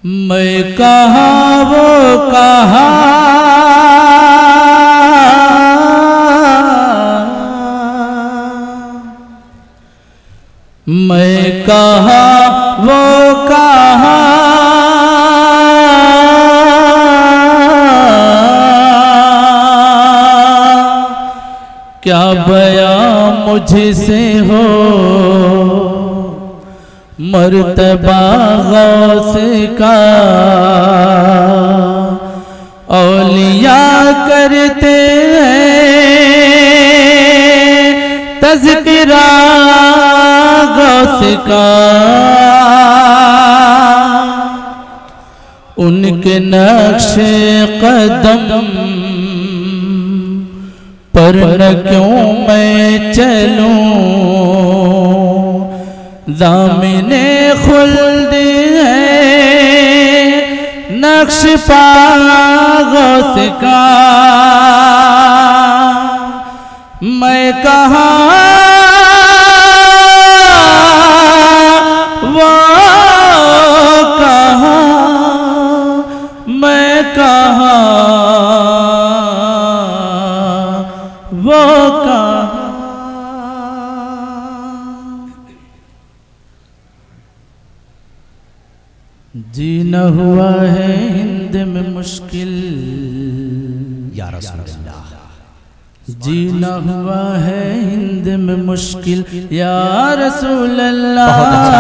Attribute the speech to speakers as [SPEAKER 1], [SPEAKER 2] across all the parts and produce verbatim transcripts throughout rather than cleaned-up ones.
[SPEAKER 1] میں کہاں وہ کہاں میں کہاں وہ کہاں کیا بیان مجھ سے ہو مرتبہ غوث کا اولیاء کرتے ہیں تذکرہ غوث کا ان کے نقش قدم پر نہ کیوں میں چلوں ضامن خلد ہے نقش پا غوث کا میں کہاں وہ کہاں میں کہاں وہ کہاں جینا ہوا ہے ہند میں مشکل
[SPEAKER 2] یا رسول اللہ
[SPEAKER 1] جینا ہوا ہے ہند میں مشکل یا رسول اللہ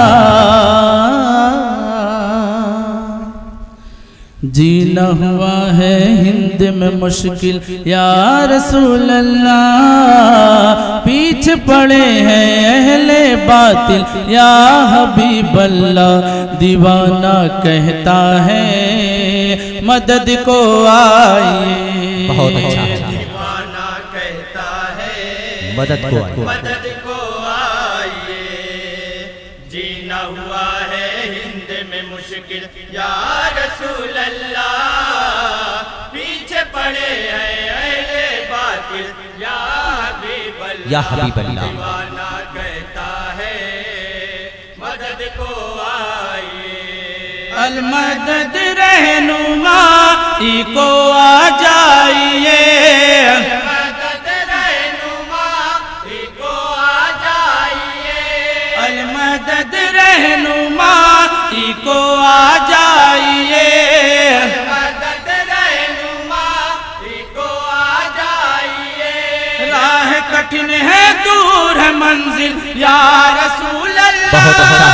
[SPEAKER 1] جینا ہوا ہے ہند میں مشکل یا رسول اللہ پیچھے پڑے ہیں اہل باطل یا حبیب اللہ دیوانہ کہتا ہے مدد کو آئیے
[SPEAKER 2] بہت اچھا
[SPEAKER 3] دیوانہ کہتا ہے
[SPEAKER 2] مدد کو آئیے
[SPEAKER 3] مدد کو آئیے جینا ہوا ہے ہند میں مشکل یا رسول اللہ پیچھے پڑے ہیں اہل باطل یا حبیب اللہ
[SPEAKER 2] یا حبیب اللہ
[SPEAKER 3] دیوانہ کہتا ہے مدد کو آئیے
[SPEAKER 1] المدد رہنمائی کو آ جائیے
[SPEAKER 3] مدد رہنمائی کو آ جائیے
[SPEAKER 1] المدد رہنمائی کو آ جائیے
[SPEAKER 3] مدد رہنمائی کو آ جائیے
[SPEAKER 1] راہ کٹھن ہے دور ہے منزل یا رسول اللہ
[SPEAKER 2] بہت اچھا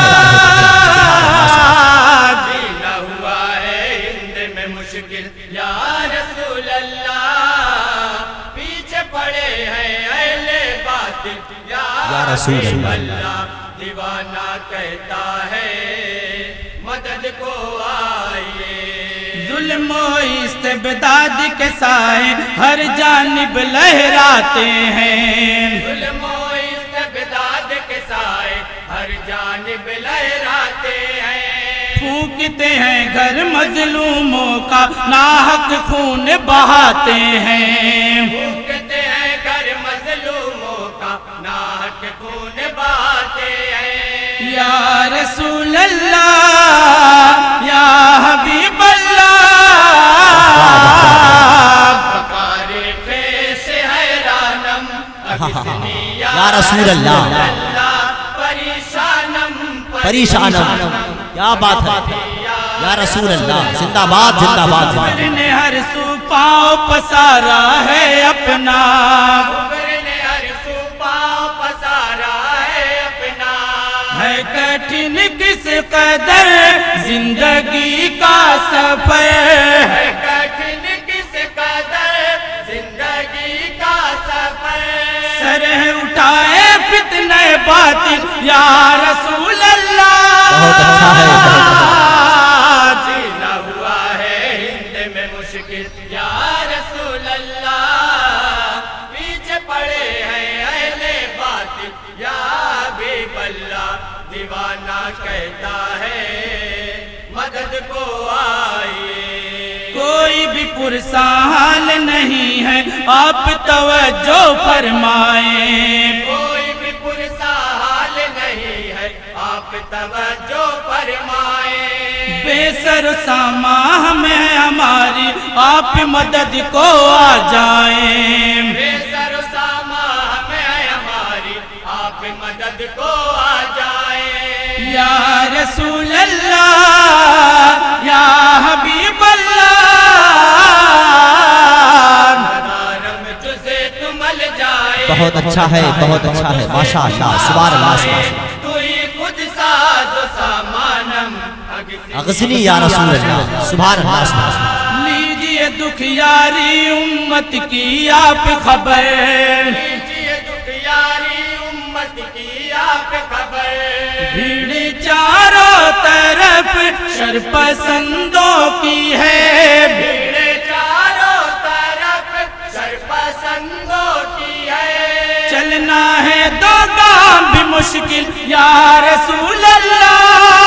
[SPEAKER 3] جینا ہوا ہے ہند میں مشکل یا رسول اللہ پیچھے پڑے ہیں اہل باطل
[SPEAKER 2] یا رسول
[SPEAKER 3] اللہ دیوانہ کہتا ہے مدد کو آئیے
[SPEAKER 1] ظلم و استبداد کے سائے ہر جانب لہراتے ہیں
[SPEAKER 3] ظلم و استبداد کے سائے ہر جانب لہراتے ہیں
[SPEAKER 1] پھونکتے ہیں گھر مظلوموں کا ناحق خون بہاتے ہیں
[SPEAKER 3] پھونکتے ہیں گھر مظلوموں کا ناحق خون بہاتے ہیں
[SPEAKER 1] یا رسول اللہ یا حبیب اللہ
[SPEAKER 3] پکارے پیش حیرانم اکسنی
[SPEAKER 2] یا رسول اللہ
[SPEAKER 3] پریشانم
[SPEAKER 2] پریشانم کیا بات ہے یا رسول اللہ زندہ باد زندہ باد زندہ باد
[SPEAKER 1] نے ہر سو پاؤں پسارا ہے اپنا
[SPEAKER 3] نے ہر سو پاؤں پسارا ہے اپنا
[SPEAKER 1] ہے کٹھن کس قدر زندگی کا سفر
[SPEAKER 3] ہے کٹھن کس قدر زندگی کا سفر
[SPEAKER 1] سر اٹھائے فتنہ باطل یا رسول اللہ
[SPEAKER 2] بہت اچھا ہے
[SPEAKER 3] جینا ہوا ہے ہند میں مشکل یا رسول اللہ پیچھے پڑے ہیں اہل باطل یا حبیب اللہ دیوانہ کہتا ہے مدد کو آئیے
[SPEAKER 1] کوئی بھی پرسا حال نہیں ہے آپ توجہ فرمائیں
[SPEAKER 3] کوئی بھی پرسا حال نہیں ہے آپ توجہ فرمائیں
[SPEAKER 1] بے سر ساما ہمیں ہماری آپ مدد کو آ جائیں
[SPEAKER 3] بے سر و ساما ہمیں ہماری آپ مدد کو آ جائیں
[SPEAKER 1] یا رسول اللہ یا حبیب اللہ
[SPEAKER 3] مدارم جزے تمل جائے
[SPEAKER 2] بہت اچھا ہے بہت اچھا ہے ماشاءاللہ سبحان اللہ سبحان اللہ
[SPEAKER 3] تو ہی خود ساز و سامانم
[SPEAKER 2] اغزنی یا رسول اللہ سبحان اللہ سبحان اللہ
[SPEAKER 1] لیجئے دکھیاری امت کی آپ خبر
[SPEAKER 3] لیجئے دکھیاری امت کی آپ خبر
[SPEAKER 1] بھیڑ چاروں طرف شرپسندوں کی ہے
[SPEAKER 3] بھیڑ چاروں طرف شرپسندوں کی ہے
[SPEAKER 1] چلنا ہے دو گام بھی مشکل یا رسول اللہ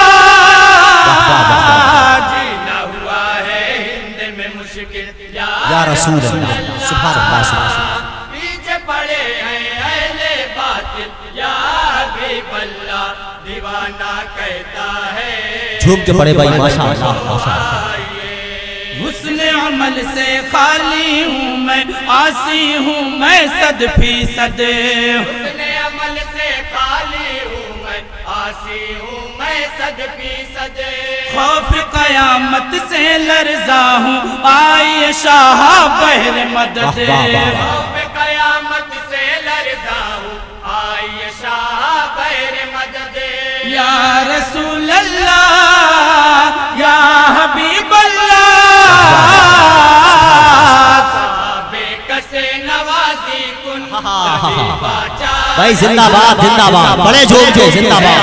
[SPEAKER 3] جینا ہوا ہے ہند میں مشکل
[SPEAKER 2] یا رسول اللہ سبحان اللہ سبحان اللہ
[SPEAKER 3] پیچھے پڑے ہیں اہل باطل یا حبیب اللہ دیوانہ کہتا ہے
[SPEAKER 2] جھوم کے پڑے بھائی ماشاءاللہ ماشاءاللہ
[SPEAKER 1] حسن عمل سے خالی ہوں میں آسی ہوں میں صد فیصد
[SPEAKER 3] حسن عمل سے خالی ہوں میں آسی ہوں میں صد فیصد
[SPEAKER 1] خوف قیامت سے لرزا ہوں آئیے شاہ بہر مدد
[SPEAKER 2] واہ واہ واہ
[SPEAKER 3] خوف قیامت سے لرزا ہوں آئیے شاہ بہر مدد
[SPEAKER 1] یا رسول اللہ یا حبیب اللہ
[SPEAKER 3] صحابے کسے نوازی کن
[SPEAKER 2] بھائی زندہ باد زندہ باد بڑے جھوم کے زندہ باد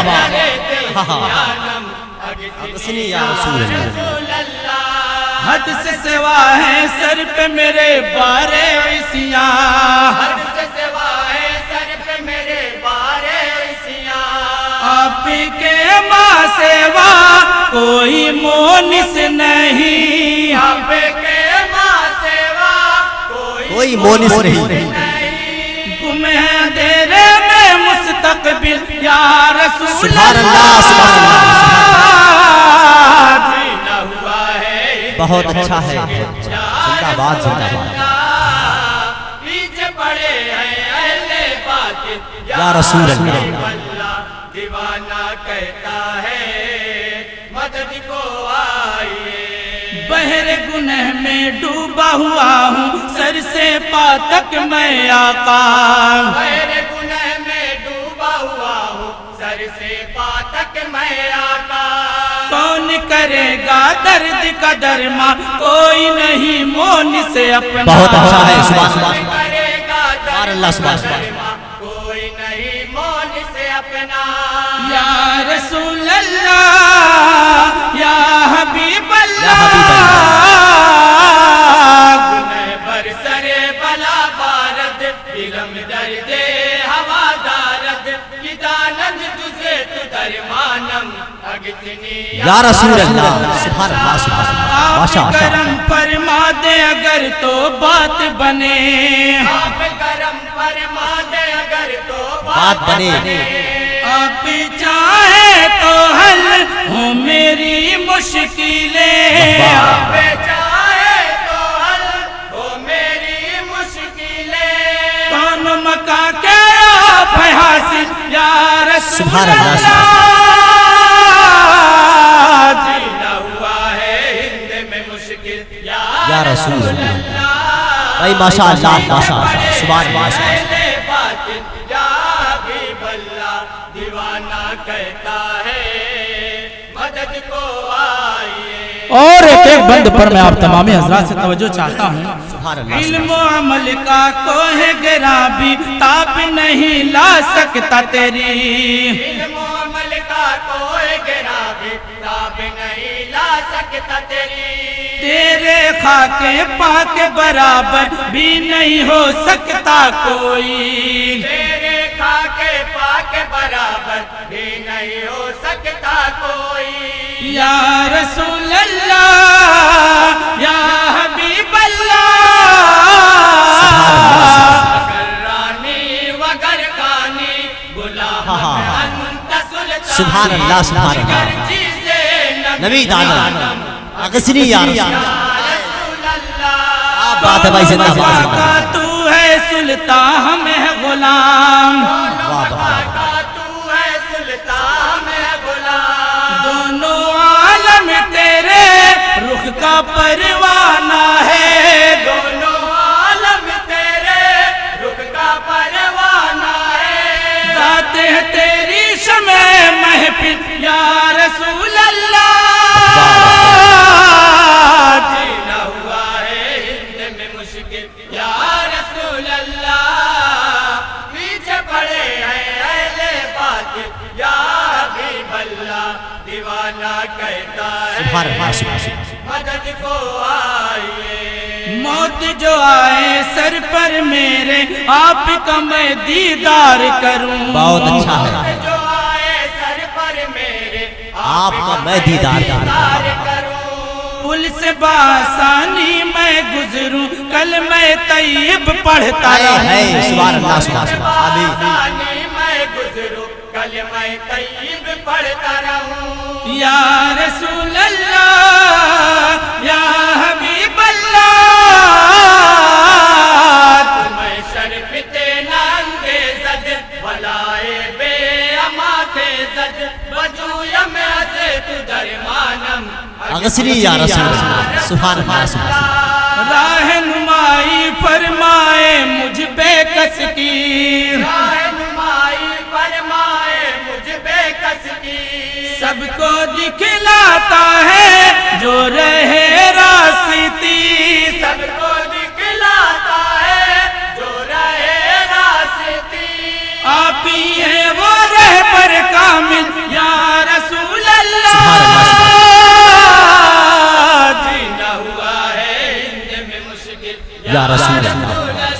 [SPEAKER 2] اغزنی یا رسول اللہ
[SPEAKER 1] حد سے سوا ہے سر پہ میرے بارے عیسیاں
[SPEAKER 3] حد سے سوا ہے سر پہ میرے بارے عیسیاں
[SPEAKER 1] آپ کے ماں سوا کوئی مونس نہیں
[SPEAKER 3] آپ کے ماں سوا کوئی
[SPEAKER 2] کوئی مونس نہیں
[SPEAKER 1] گم ہے اندھیرے میں مستقبل یا رسول
[SPEAKER 2] سبحان اللہ سبحان اللہ
[SPEAKER 3] جینا ہوا ہے
[SPEAKER 2] بہت اچھا ہے زندہ باد زندہ باد
[SPEAKER 3] پیچھے پڑے ہیں اہل باطل
[SPEAKER 2] یا رسول اللہ
[SPEAKER 3] دیوانہ کہتا ہے مدد کو آئیے
[SPEAKER 1] بحر گنہ میں ڈوبا ہوا ہوں سر سے پا تک میں آقا
[SPEAKER 3] بحر گنہ میں ڈوبا ہوا ہوں سر سے پا تک میں آقا
[SPEAKER 1] کون کرے گا درد کا درما کوئی نہیں مون سے اپنا
[SPEAKER 2] بہت اچھا ہے سبحان اللہ
[SPEAKER 3] کرے گا
[SPEAKER 2] سبحان اللہ سبحان اللہ
[SPEAKER 3] کوئی نہیں مون سے اپنا
[SPEAKER 1] یا رسول اللہ یا حبیب
[SPEAKER 2] یا حبیب
[SPEAKER 1] اللہ
[SPEAKER 3] گنہ بر سرے بلا بارد علم درد ہوا دارد کی دانند تجھے تو درمانم اگتنی
[SPEAKER 2] یا رسول اللہ سبحان اللہ سبحان اللہ
[SPEAKER 1] آپ
[SPEAKER 2] ماشاءاللہ
[SPEAKER 1] کرم فرما دے اگر تو بات بنے
[SPEAKER 3] آپ کرم فرما دے اگر تو
[SPEAKER 2] بات بنے
[SPEAKER 1] آپ چاہے تو حل ہو میری مشکلیں
[SPEAKER 3] آپ چاہے تو حل ہو میری مشکلیں
[SPEAKER 1] کون مکہ کے آپ ہے حاصل یا رسول
[SPEAKER 2] سبحان اللہ
[SPEAKER 1] اللہ
[SPEAKER 3] جینا ہوا ہے ہند میں مشکل
[SPEAKER 2] یا رسول اللہ بھائی ماشاءاللہ ماشاءاللہ سبحان اللہ سبحان اللہ
[SPEAKER 3] دیوانہ کہتا ہے مدد کو آئیے
[SPEAKER 1] اور ایک ایک بند پر میں آپ تمام حضرات سے توجہ چاہتا ہوں
[SPEAKER 2] سبحان اللہ
[SPEAKER 1] علم و عمل کا کوہ گرا بھی تاب نہیں لا سکتا تیری
[SPEAKER 3] علم و عمل کا کوئی گرا بھی تاب نہیں لا سکتا تیری
[SPEAKER 1] تیرے خاک پاک برابر بھی نہیں ہو سکتا کوئی
[SPEAKER 3] تیرے خاک پاک برابر بھی نہیں ہو سکتا کوئی
[SPEAKER 1] یا رسول اللہ یا حبیب اللہ
[SPEAKER 3] اگر رانی وگر کانی غلام انت سلطان
[SPEAKER 2] سبحان اللہ سبحان اللہ نبی دانم اغسنی یا رسول اللہ بات ہے بھائی زندہ بات
[SPEAKER 1] تو ہے سلطان ہم ہے غلام
[SPEAKER 3] تو ہے سلطان ہے غلام
[SPEAKER 1] دونوں عالم تیرے رخ کا پروانہ ہے
[SPEAKER 3] دونوں عالم تیرے رخ کا پروانہ ہے
[SPEAKER 1] ذات ہے تیری شمع محفل یا رسول اللہ
[SPEAKER 3] جینا ہوا ہے ہند میں مشکل یا رسول اللہ پیچھے پڑے ہیں اہل باطل یا حبیب اللہ دیوانہ کہتا ہے مدد کو آئیے
[SPEAKER 1] موت جو آئے سر پر میرے آپ کا میں دیدار کروں
[SPEAKER 2] بہت اچھا ہے
[SPEAKER 3] جو آئے سر پر میرے
[SPEAKER 2] آپ کا میں دیدار
[SPEAKER 3] کروں
[SPEAKER 1] پل سے بآسانی میں گزروں کلمہ طیب پڑھتا رہوں
[SPEAKER 2] سبحان اللہ سبحان اللہ آمین
[SPEAKER 3] آسانی میں گزروں کلمہ طیب پڑھتا رہوں
[SPEAKER 1] یا رسول اللہ یا حبیب اللہ
[SPEAKER 3] میں شرف تینانگے زد بلائے بے اماتے زد وجویم عزت درمانم
[SPEAKER 2] اغسنی یا رسول اللہ سبحان اللہ سبحان اللہ
[SPEAKER 1] راہنمائی فرمائے مجھ بے کس کی
[SPEAKER 3] رہنمائی فرمائے مجھ بے کس کی
[SPEAKER 1] سب کو دکھلاتا ہے جو رہے راستی
[SPEAKER 3] سب کو دکھلاتا ہے جو رہے راستی
[SPEAKER 1] آپ ہی ہیں وہ رہبر کامل یا رسول اللہ
[SPEAKER 3] جینا ہوا ہے ہند میں مشکل
[SPEAKER 2] یا رسول اللہ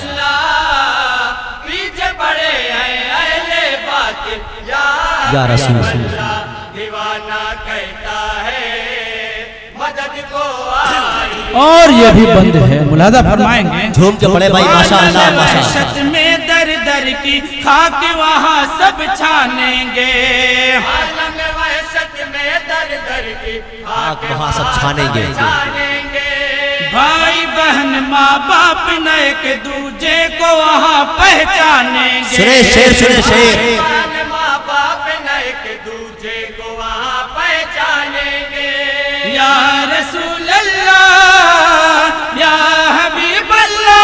[SPEAKER 3] پیچھے پڑے ہیں اہل باطل
[SPEAKER 2] یا رسول اللہ
[SPEAKER 3] دیوانہ کہتا ہے مدد کو آئی
[SPEAKER 1] اور یہ بھی بند ہے ملاحظہ فرمائیں گے
[SPEAKER 2] جھوم کے پڑے بھائی ماشاءاللہ ماشاءاللہ
[SPEAKER 1] وحشت میں در در کی خاک وہاں سب چھانیں گے
[SPEAKER 3] عالم وحشت میں در در کی
[SPEAKER 2] آگ وہاں سب چھانیں گے
[SPEAKER 3] جانیں گے
[SPEAKER 1] بھائی بہن ماں باپ نہ ایک دوجے کو وہاں پہچانیں گے
[SPEAKER 2] سنے شیر سنے شیر
[SPEAKER 3] ماں باپ نہ ایک دوجے کو وہاں پہچانیں گے
[SPEAKER 1] یا رسول اللہ یا حبیب اللہ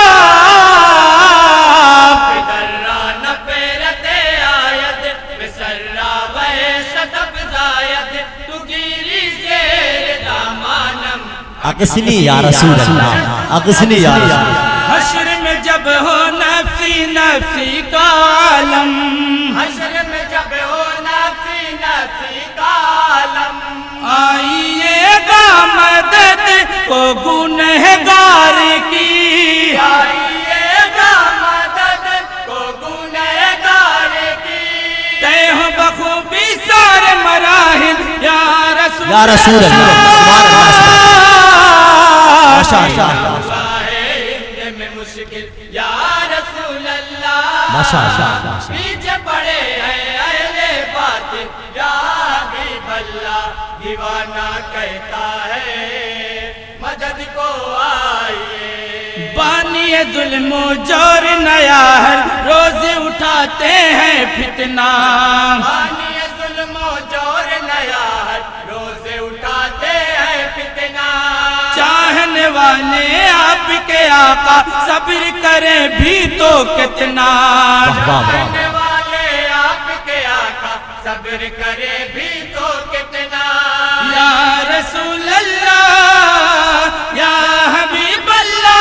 [SPEAKER 3] درہ نہ پیرتے آید بسرہ وحشت افزاید تو گیری زیر دامانم
[SPEAKER 2] اغسنی یا رسول اللہ اغسنی یا رسول اللہ
[SPEAKER 1] حشر میں جب ہو نفسی نفسی کا عالم
[SPEAKER 3] حشر میں جب ہو نفسی نفسی کا عالم
[SPEAKER 1] آئیے گا مدد کو گنہگار کی
[SPEAKER 3] آئیے گا مدد کو گنہگار کی
[SPEAKER 1] تے ہو بخوبی سارے مراحل یا رسول
[SPEAKER 2] یا رسول اللہ سبحان اللہ ماشاءاللہ
[SPEAKER 3] ہند میں مشکل یا رسول اللہ
[SPEAKER 2] ماشاءاللہ
[SPEAKER 3] پیچھے پڑے ہیں اہل باطل یا حبیب اللہ دیوانہ کہتا ہے مدد کو آئیے
[SPEAKER 1] بانی ظلم و جور نیا ہر روز اٹھاتے ہیں فتنہ
[SPEAKER 3] بانی ظلم و جور نیا ہر روز اٹھاتے ہیں فتنہ
[SPEAKER 1] چاہنے والے آپ کے آقا صبر کریں بھی تو کتنا
[SPEAKER 3] چاہنے والے آپ کے آقا صبر کرے بھی تو کتنا
[SPEAKER 1] یا رسول اللہ یا حبیب اللہ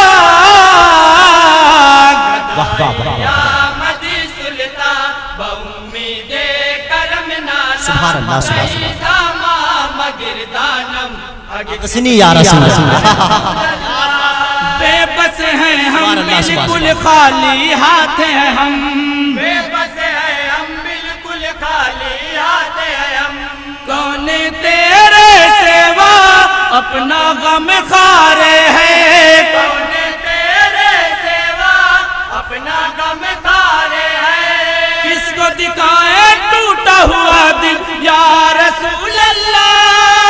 [SPEAKER 2] واہ واہ واہ
[SPEAKER 3] یا مدی سلطان بامید کرم نانا
[SPEAKER 2] سبحان اللہ سبحان اللہ
[SPEAKER 3] تمام گردانم
[SPEAKER 2] اغسنی یا رسول اللہ
[SPEAKER 1] بے بس ہیں ہم
[SPEAKER 2] سبحان اللہ، سبحان
[SPEAKER 1] بالکل
[SPEAKER 2] اللہ۔
[SPEAKER 1] خالی ہاتھ ہیں ہم
[SPEAKER 3] بے بس ہے ہم بالکل خالی آتے ہیں ہم
[SPEAKER 1] کون تیرے سوا اپنا غم خارے ہے
[SPEAKER 3] کون تیرے سوا اپنا غم خارے ہے
[SPEAKER 1] کس کو دکھائے ٹوٹا ہوا دل یا رسول اللہ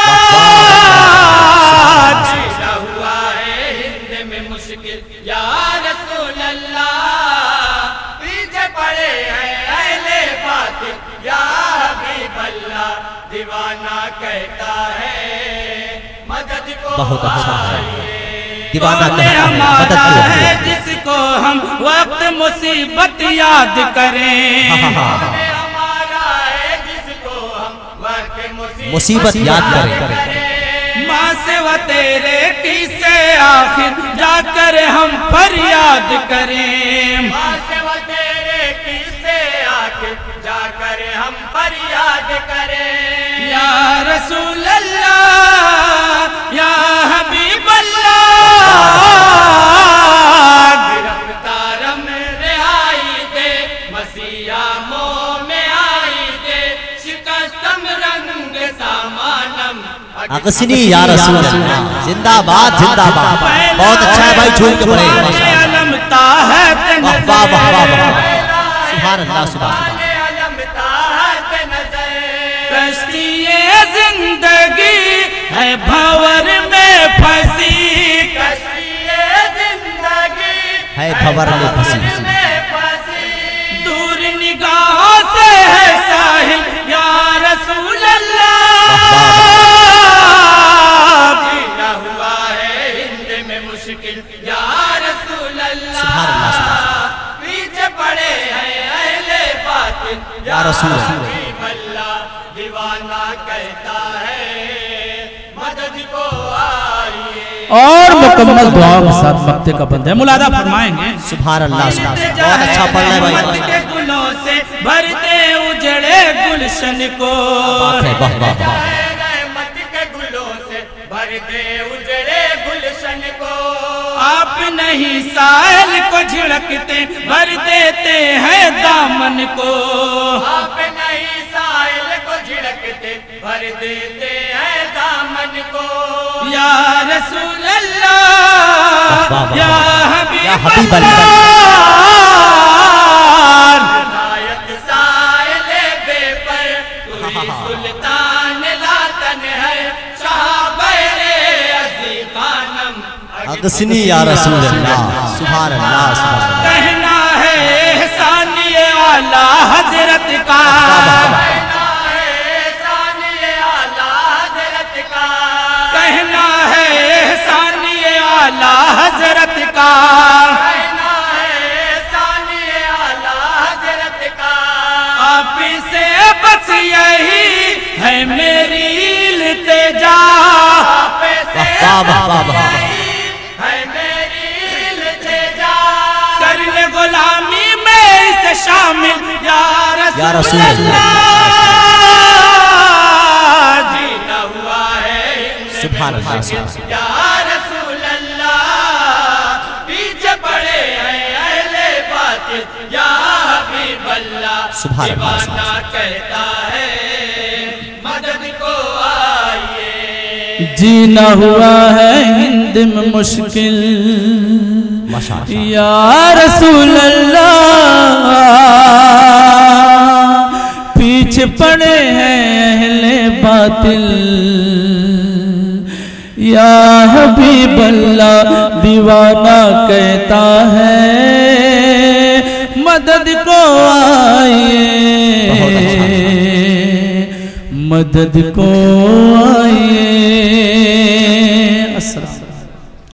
[SPEAKER 2] بہت اچھا ہے دیوانہ
[SPEAKER 1] کون ہمارا ہے جس کو ہم وقت مصیبت یاد کریں
[SPEAKER 3] ہمارا ہے جس کو ہم وقت
[SPEAKER 2] مصیبت یاد کریں
[SPEAKER 1] ماں سے و تیرے کسے آخر جا کر ہم فریاد کریں
[SPEAKER 3] ماں سے و تیرے کسے آخر جا کر ہم فریاد کریں
[SPEAKER 1] یا رسول اللہ یا حبیب اللہ
[SPEAKER 3] گرفتارم رہائی دے مسیحا منہ میں آئی دے شکستم رنگ سامانم
[SPEAKER 2] اغسنی یا رسول اللہ زندہ باد زندہ باد بہت اچھا ہے بھائی چھوڑ کے پڑھے
[SPEAKER 1] علمتا ہے
[SPEAKER 2] واہ واہ واہ واہ سبحان اللہ سبحان اللہ
[SPEAKER 1] کشتی زندگی ہے بھور میں پھنسی
[SPEAKER 3] کشتی زندگی
[SPEAKER 2] ہے بھور میں پھنسی
[SPEAKER 1] دور نگاہوں سے ہے ساحل یا رسول اللہ
[SPEAKER 3] جینا ہوا ہے ہند میں مشکل یا رسول اللہ
[SPEAKER 2] سبحان اللہ سبحان اللہ
[SPEAKER 3] پیچھے پڑے ہیں اہل باطل
[SPEAKER 2] یا رسول اللہ
[SPEAKER 3] دیوانہ کہتا ہے مدد کو آئیے
[SPEAKER 1] اور مکمل دعا کے ساتھ وقت کا بند ہے ملاحظہ فرمائیں گے
[SPEAKER 2] سبحان اللہ سبحان اللہ بہت اچھا پڑھ رہے بھائی
[SPEAKER 1] کے گلوں سے بھرتے اجڑے گلشن کو
[SPEAKER 2] واہ واہ واہ
[SPEAKER 3] رحمت کے گلوں سے بھر دے اجڑے گلشن کو
[SPEAKER 1] آپ نہیں سائل کو جھڑکتے بھر دیتے ہیں دامن کو
[SPEAKER 3] آپ نہیں سائل کو جھڑکتے بھر دیتے ہیں دامن کو
[SPEAKER 1] یا رسول اللہ یا حبیب اللہ
[SPEAKER 3] عنایت سائل بے پر توہی سلطان لاطن ہے شاہ بیر عزی خانم
[SPEAKER 2] اغسنی یا رسول اللہ سبحان اللہ سبحان اللہ
[SPEAKER 1] کہنا ہے احسانی اعلیٰ حضرت کا کہنا ہے احسانی اعلیٰ حضرت کا آپ سے بس یہی ہے میری التجا
[SPEAKER 2] واہ واہ واہ واہ
[SPEAKER 1] کر لے غلامی میں اسے شامل یا
[SPEAKER 2] یا
[SPEAKER 1] رسول
[SPEAKER 2] رسول اللہ
[SPEAKER 3] جینا ہوا ہے
[SPEAKER 2] سبحان اللہ سبحان اللہ
[SPEAKER 3] یا رسول اللہ پیچھے پڑے ہیں اہل باطل یا حبیب اللہ
[SPEAKER 2] سبحان اللہ
[SPEAKER 3] دیوانہ کہتا ہے مدد کو آئیے
[SPEAKER 1] جینا ہوا ہے ہند میں مشکل یا رسول اللہ پیچھے پڑے ہیں اہل باطل یا حبیب اللہ دیوانہ کہتا ہے مدد کو آئیے مدد کو آئیے السلام